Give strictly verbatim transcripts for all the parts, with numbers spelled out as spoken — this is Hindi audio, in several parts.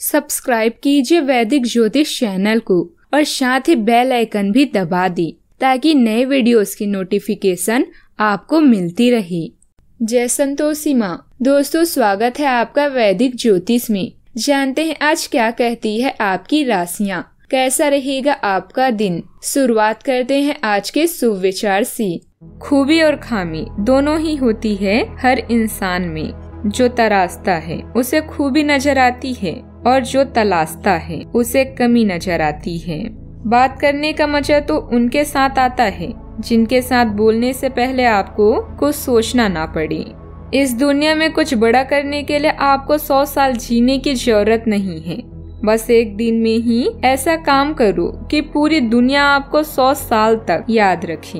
सब्सक्राइब कीजिए वैदिक ज्योतिष चैनल को और साथ ही बेल आइकन भी दबा दी ताकि नए वीडियोस की नोटिफिकेशन आपको मिलती रहे। जय संतोषी माँ। दोस्तों, स्वागत है आपका वैदिक ज्योतिष में। जानते हैं आज क्या कहती है आपकी राशियाँ, कैसा रहेगा आपका दिन। शुरुआत करते हैं आज के सुविचार से। खूबी और खामी दोनों ही होती है हर इंसान में। जो तराशता है उसे खूबी नजर आती है और जो तलाशता है उसे कमी नजर आती है। बात करने का मजा तो उनके साथ आता है जिनके साथ बोलने से पहले आपको कुछ सोचना ना पड़े। इस दुनिया में कुछ बड़ा करने के लिए आपको सौ साल जीने की जरूरत नहीं है। बस एक दिन में ही ऐसा काम करो कि पूरी दुनिया आपको सौ साल तक याद रखे।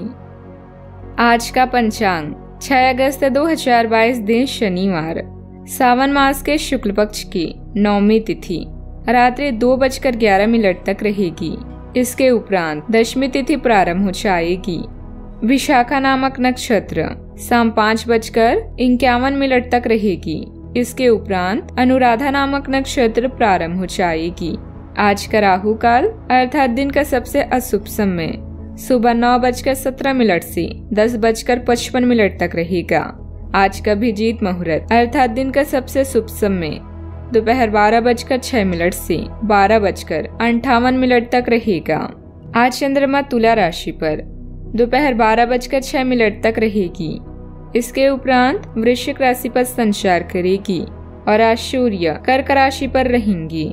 आज का पंचांग छह अगस्त दो हजार बाईस, दिन शनिवार, सावन मास के शुक्ल पक्ष की नौमी तिथि रात्रि दो बजकर ग्यारह मिनट तक रहेगी। इसके उपरांत दशमी तिथि प्रारंभ हो जाएगी। विशाखा नामक नक्षत्र शाम पाँच बजकर इक्यावन मिनट तक रहेगी। इसके उपरांत अनुराधा नामक नक्षत्र प्रारंभ हो जाएगी। आज का राहु काल अर्थात दिन का सबसे अशुभ समय सुबह नौ बजकर सत्रह मिनट से दस बजकर पचपन मिनट तक रहेगा। आज का अभिजीत मुहूर्त अर्थात दिन का सबसे शुभ समय दोपहर बारह बजकर छह मिनट से बारह बजकर अंठावन मिनट तक रहेगा। आज चंद्रमा तुला राशि पर दोपहर बारह बजकर छह मिनट तक रहेगी। इसके उपरांत वृश्चिक राशि पर संचार करेगी और आज सूर्य कर्क राशि पर रहेंगी।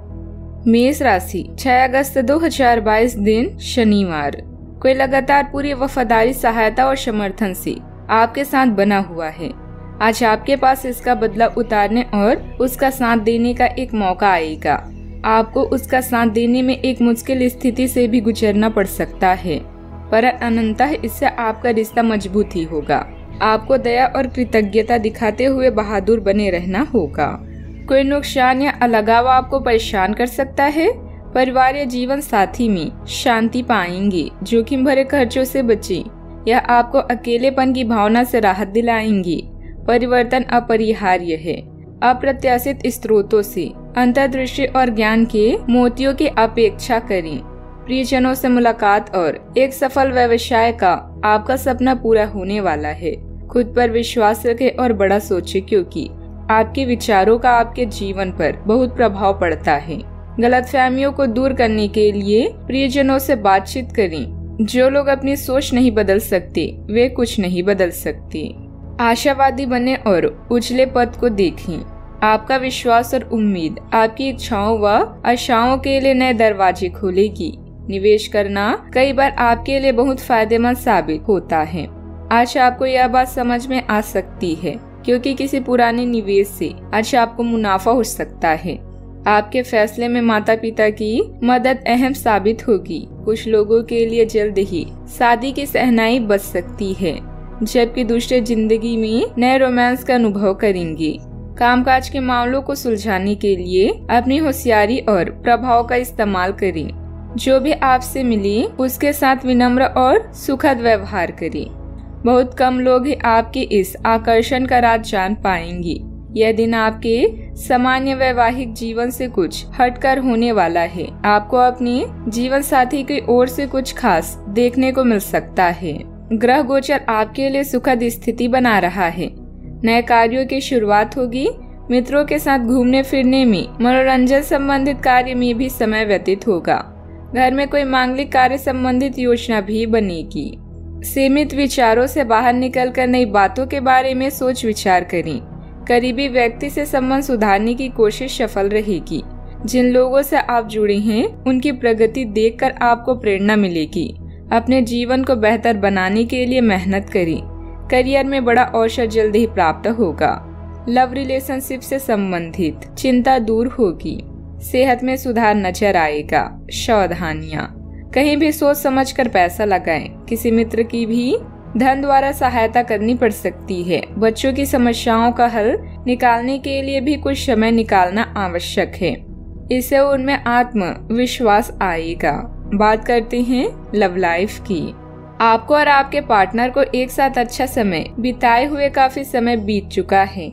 मेष राशि छह अगस्त दो हजार बाईस, दिन शनिवार, कोई लगातार पूरी वफादारी, सहायता और समर्थन से आपके साथ बना हुआ है। आज आपके पास इसका बदला उतारने और उसका साथ देने का एक मौका आएगा। आपको उसका साथ देने में एक मुश्किल स्थिति से भी गुजरना पड़ सकता है, पर अनंतः इससे आपका रिश्ता मजबूत ही होगा। आपको दया और कृतज्ञता दिखाते हुए बहादुर बने रहना होगा। कोई नुकसान या अलगाव आपको परेशान कर सकता है। परिवार या जीवन साथी में शांति पाएंगे। जोखिम भरे खर्चों से बचें। यह आपको अकेलेपन की भावना से राहत दिलाएंगे। परिवर्तन अपरिहार्य है। अप्रत्याशित स्रोतों से अंतर्दृष्टि और ज्ञान के मोतियों की अपेक्षा करें। प्रियजनों से मुलाकात और एक सफल व्यवसाय का आपका सपना पूरा होने वाला है। खुद पर विश्वास रखें और बड़ा सोचें, क्योंकि आपके विचारों का आपके जीवन पर बहुत प्रभाव पड़ता है। गलतफहमियों को दूर करने के लिए प्रियजनों से बातचीत करें। जो लोग अपनी सोच नहीं बदल सकते वे कुछ नहीं बदल सकते। आशावादी बने और उजले पथ को देखें। आपका विश्वास और उम्मीद आपकी इच्छाओं व आशाओं के लिए नए दरवाजे खोलेगी। निवेश करना कई बार आपके लिए बहुत फायदेमंद साबित होता है। आज आपको यह बात समझ में आ सकती है क्योंकि किसी पुराने निवेश से आज आपको मुनाफा हो सकता है। आपके फैसले में माता पिता की मदद अहम साबित होगी। कुछ लोगों के लिए जल्द ही शादी की सहनाई बच सकती है, जबकि दूसरे जिंदगी में नए रोमांस का अनुभव करेंगे। कामकाज के मामलों को सुलझाने के लिए अपनी होशियारी और प्रभाव का इस्तेमाल करें। जो भी आपसे मिले उसके साथ विनम्र और सुखद व्यवहार करें। बहुत कम लोग ही आपके इस आकर्षण का राज जान पाएंगे। यह दिन आपके सामान्य वैवाहिक जीवन से कुछ हटकर होने वाला है। आपको अपने जीवन साथी की ओर से कुछ खास देखने को मिल सकता है। ग्रह गोचर आपके लिए सुखद स्थिति बना रहा है। नए कार्यों की शुरुआत होगी। मित्रों के साथ घूमने फिरने में, मनोरंजन संबंधित कार्य में भी समय व्यतीत होगा। घर में कोई मांगलिक कार्य संबंधित योजना भी बनेगी। सीमित विचारों से बाहर निकलकर नई बातों के बारे में सोच विचार करें। करीबी व्यक्ति से संबंध सुधारने की कोशिश सफल रहेगी। जिन लोगों से आप जुड़े हैं उनकी प्रगति देखकर आपको प्रेरणा मिलेगी। अपने जीवन को बेहतर बनाने के लिए मेहनत करें। करियर में बड़ा अवसर जल्द ही प्राप्त होगा। लव रिलेशनशिप से संबंधित चिंता दूर होगी। सेहत में सुधार नजर आएगा। सावधानियां, कहीं भी सोच समझकर पैसा लगाएं। किसी मित्र की भी धन द्वारा सहायता करनी पड़ सकती है। बच्चों की समस्याओं का हल निकालने के लिए भी कुछ समय निकालना आवश्यक है। इससे उनमें आत्मविश्वास आएगा। बात करते हैं लव लाइफ की। आपको और आपके पार्टनर को एक साथ अच्छा समय बिताए हुए काफी समय बीत चुका है।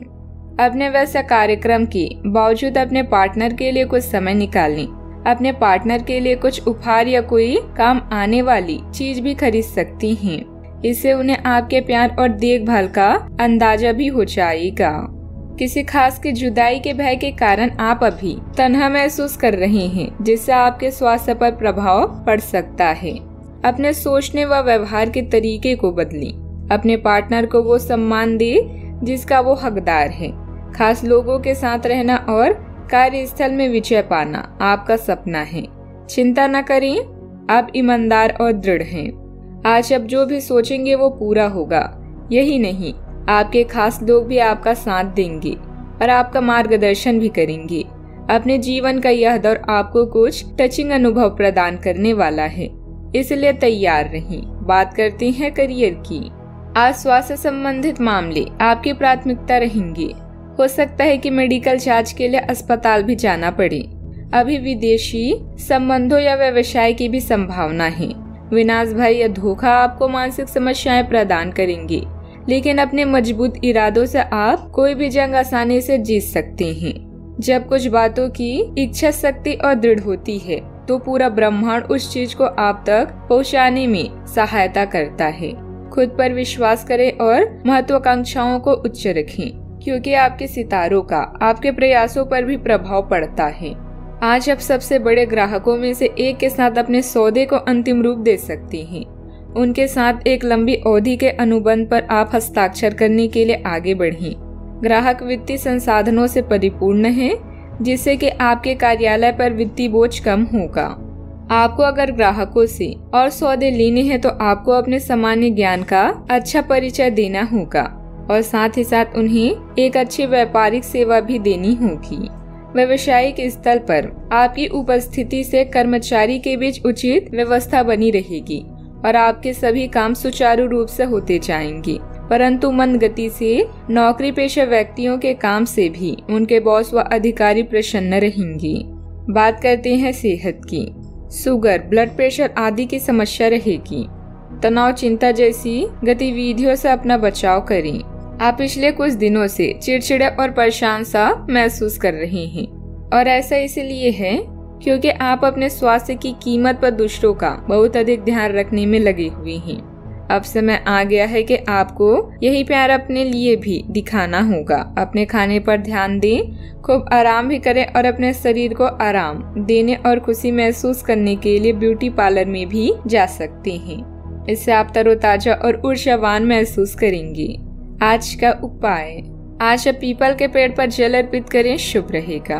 अपने व्यस्त कार्यक्रम के बावजूद अपने पार्टनर के लिए कुछ समय निकाल लें। अपने पार्टनर के लिए कुछ उपहार या कोई काम आने वाली चीज भी खरीद सकती हैं। इससे उन्हें आपके प्यार और देखभाल का अंदाजा भी हो जाएगा। किसी खास की जुदाई के भय के कारण आप अभी तन्हा महसूस कर रहे हैं, जिससे आपके स्वास्थ्य पर प्रभाव पड़ सकता है। अपने सोचने व व्यवहार के तरीके को बदलें। अपने पार्टनर को वो सम्मान दे जिसका वो हकदार है। खास लोगों के साथ रहना और कार्यस्थल में विजय पाना आपका सपना है। चिंता न करें, आप ईमानदार और दृढ़ हैं। आज आप जो भी सोचेंगे वो पूरा होगा। यही नहीं, आपके खास लोग भी आपका साथ देंगे और आपका मार्गदर्शन भी करेंगे। अपने जीवन का यह दौर आपको कुछ टचिंग अनुभव प्रदान करने वाला है, इसलिए तैयार रहें। बात करते हैं करियर की। आज स्वास्थ्य संबंधित मामले आपकी प्राथमिकता रहेंगे। हो सकता है कि मेडिकल जांच के लिए अस्पताल भी जाना पड़े। अभी विदेशी संबंधों या व्यवसाय की भी संभावना है। विनाश भय या धोखा आपको मानसिक समस्याएं प्रदान करेंगे, लेकिन अपने मजबूत इरादों से आप कोई भी जंग आसानी से जीत सकते हैं। जब कुछ बातों की इच्छा शक्ति और दृढ़ होती है तो पूरा ब्रह्मांड उस चीज को आप तक पहुंचाने में सहायता करता है। खुद पर विश्वास करें और महत्वाकांक्षाओं को उच्च रखें, क्योंकि आपके सितारों का आपके प्रयासों पर भी प्रभाव पड़ता है। आज आप सबसे बड़े ग्राहकों में से एक के साथ अपने सौदे को अंतिम रूप दे सकते हैं। उनके साथ एक लंबी अवधि के अनुबंध पर आप हस्ताक्षर करने के लिए आगे बढ़ें। ग्राहक वित्तीय संसाधनों से परिपूर्ण है, जिससे कि आपके कार्यालय पर वित्तीय बोझ कम होगा। आपको अगर ग्राहकों से और सौदे लेने हैं तो आपको अपने सामान्य ज्ञान का अच्छा परिचय देना होगा और साथ ही साथ उन्हें एक अच्छी व्यापारिक सेवा भी देनी होगी। व्यावसायिक स्थल पर आपकी उपस्थिति से कर्मचारी के बीच उचित व्यवस्था बनी रहेगी और आपके सभी काम सुचारू रूप से होते जाएंगे। परंतु मंद गति से नौकरी पेशा व्यक्तियों के काम से भी उनके बॉस व अधिकारी प्रसन्न रहेंगे। बात करते हैं सेहत की। शुगर, ब्लड प्रेशर आदि की समस्या रहेगी। तनाव, चिंता जैसी गतिविधियों से अपना बचाव करें। आप पिछले कुछ दिनों से चिड़चिड़े और परेशान सा महसूस कर रहे हैं और ऐसा इसलिए है क्योंकि आप अपने स्वास्थ्य की कीमत पर दूसरों का बहुत अधिक ध्यान रखने में लगे हुए हैं। अब समय आ गया है कि आपको यही प्यार अपने लिए भी दिखाना होगा। अपने खाने पर ध्यान दें, खूब आराम भी करें और अपने शरीर को आराम देने और खुशी महसूस करने के लिए ब्यूटी पार्लर में भी जा सकते हैं। इससे आप तरोताजा और ऊर्जावान महसूस करेंगे। आज का उपाय, आज आप पीपल के पेड़ पर जल अर्पित करें, शुभ रहेगा।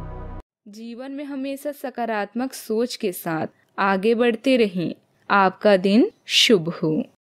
जीवन में हमेशा सकारात्मक सोच के साथ आगे बढ़ते रहें। आपका दिन शुभ हो।